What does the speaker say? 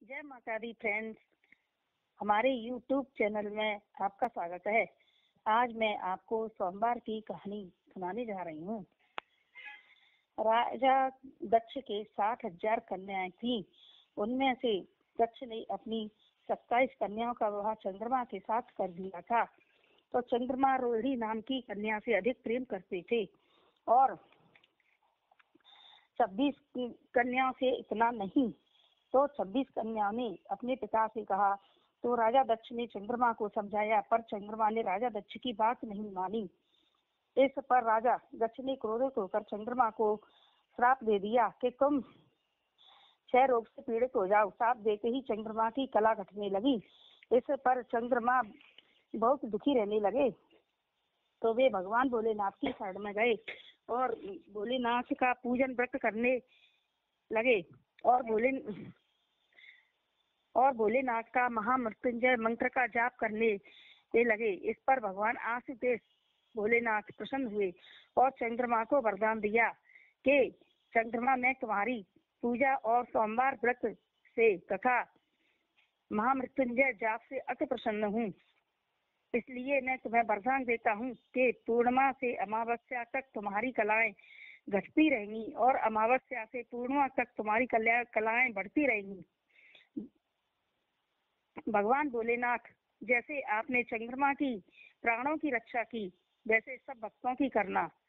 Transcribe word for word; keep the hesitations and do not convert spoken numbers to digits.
जय माता दी फ्रेंड्स, हमारे यूट्यूब चैनल में आपका स्वागत है। आज मैं आपको सोमवार की कहानी सुनाने जा रही हूँ। राजा दक्ष के साठ हजार कन्याएं थीं। उनमें से दक्ष ने अपनी सत्ताईस कन्याओं का विवाह चंद्रमा के साथ कर दिया था। तो चंद्रमा रोहिणी नाम की कन्या से अधिक प्रेम करते थे और छब्बीस कन्याओं से इतना नहीं। तो छब्बीस कन्याओं ने अपने पिता से कहा तो राजा दक्ष ने चंद्रमा को समझाया, पर चंद्रमा ने राजा दक्ष की बात नहीं मानी। इस पर राजा दक्ष ने क्रोधित होकर चंद्रमा को श्राप दे दिया कि तुम क्षय रोग से पीड़ित हो जाओ। श्राप देते ही चंद्रमा की कला घटने लगी। इस पर चंद्रमा बहुत दुखी रहने लगे। तो वे भगवान भोलेनाथ की शरण में गए और भोलेनाथ का पूजन व्रत करने लगे और भोले और भोलेनाथ का महामृत्युंजय मंत्र का जाप करने लगे। इस पर भगवान आशीष भोलेनाथ प्रसन्न हुए और चंद्रमा को वरदान दिया कि चंद्रमा मैं तुम्हारी पूजा और सोमवार व्रत से तथा महामृत्युंजय जाप से अति प्रसन्न हूँ। इसलिए मैं तुम्हें वरदान देता हूँ कि पूर्णिमा से अमावस्या तक तुम्हारी कलाएं घटती रहेंगी और अमावस्या से पूर्णिमा तक तुम्हारी कलाएं बढ़ती रहेंगी। भगवान भोलेनाथ, जैसे आपने चंद्रमा की प्राणों की रक्षा की, वैसे सब भक्तों की करना।